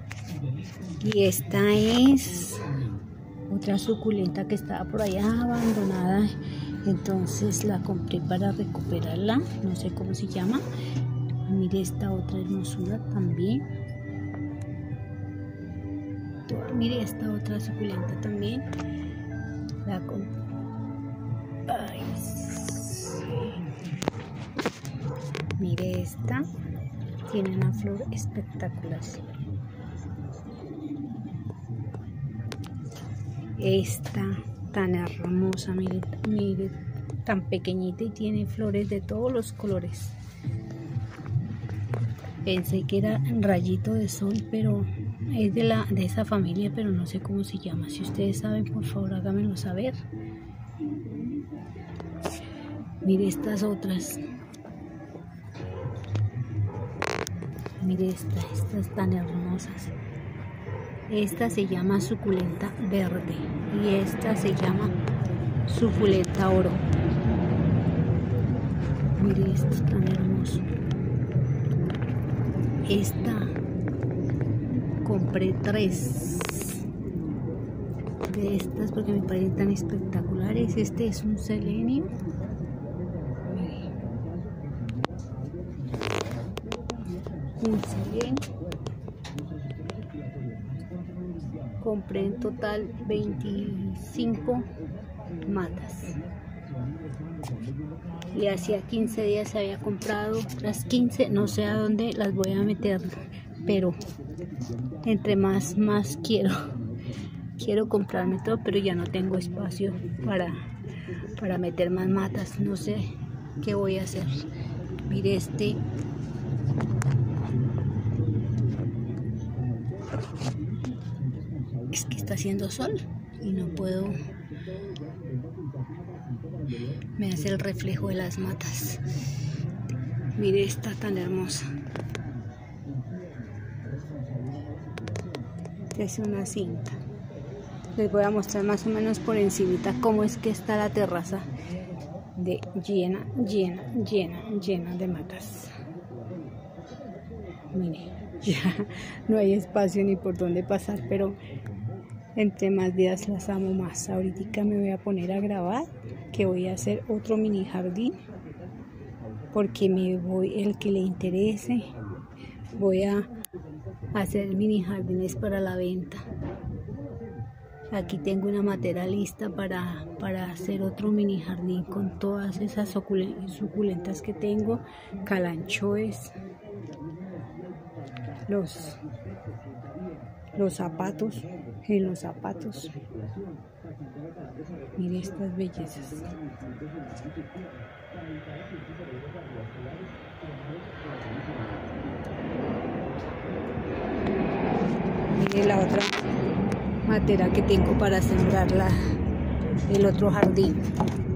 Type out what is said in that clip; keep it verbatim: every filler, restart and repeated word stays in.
Y esta es otra suculenta que estaba por allá abandonada, entonces la compré para recuperarla, no sé cómo se llama. Mire esta otra hermosura también. Mire esta otra suculenta también. La compré. Ay, sí. Mire esta. Tiene una flor espectacular. Esta tan hermosa, mire, mire, tan pequeñita y tiene flores de todos los colores. Pensé que era rayito de sol, pero es de, la, de esa familia, pero no sé cómo se llama. Si ustedes saben, por favor, háganmelo saber. Mire estas otras. Mire esta, estas tan hermosas. Esta se llama suculenta verde y esta se llama suculenta oro. Mire esto es tan hermoso. Esta compré tres de estas porque me parecen tan espectaculares. Este es un selenio. Un selenio. Compré en total veinticinco matas y hacía quince días había comprado las quince, no sé a dónde las voy a meter, pero entre más más quiero quiero comprarme todo, pero ya no tengo espacio para para meter más matas, no sé qué voy a hacer. Mire este. Es que está haciendo sol y no puedo, me hace el reflejo de las matas. Mire esta tan hermosa. Esta es una cinta. Les voy a mostrar más o menos por encimita cómo es que está la terraza de llena, llena, llena, llena de matas. Mire, ya no hay espacio ni por dónde pasar, pero entre más días las amo más. Ahorita me voy a poner a grabar que voy a hacer otro mini jardín porque me voy, el que le interese, voy a hacer mini jardines para la venta. Aquí tengo una matera lista para, para hacer otro mini jardín con todas esas suculentas que tengo, calanchoes, los los zapatos, en los zapatos. Mire estas bellezas. Mire la otra matera que tengo para sembrar la, el otro jardín.